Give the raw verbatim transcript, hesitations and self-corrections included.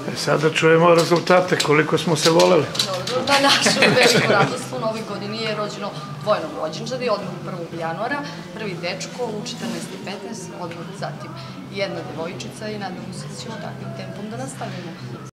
Sada čujemo rezultate, koliko smo se voleli. Dobro, na našu veliku radost u novoj godini je rođeno dvojno rođenčadi, odmah prvog januara, prvi dečko u četrnaest i petnaest, odmah zatim jedna devojčica i nadamo se da ćemo takvim tempom da nastavimo.